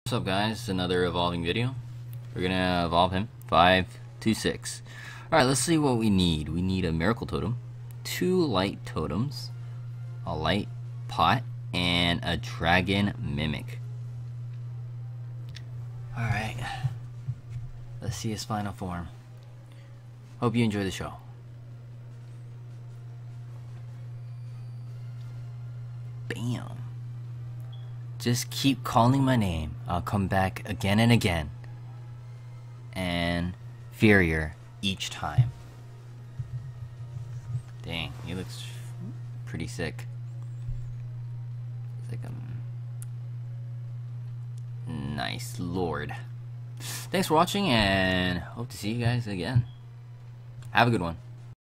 What's up, guys? Another evolving video. We're gonna evolve him 5 to 6. Alright, let's see what we need. We need a miracle totem, 2 light totems, a light pot, and a dragon mimic. Alright, let's see his final form. Hope you enjoy the show. Bam. Just keep calling my name. I'll come back again and again. And inferior each time. Dang, he looks pretty sick. It's like a nice lord. Thanks for watching, and hope to see you guys again. Have a good one.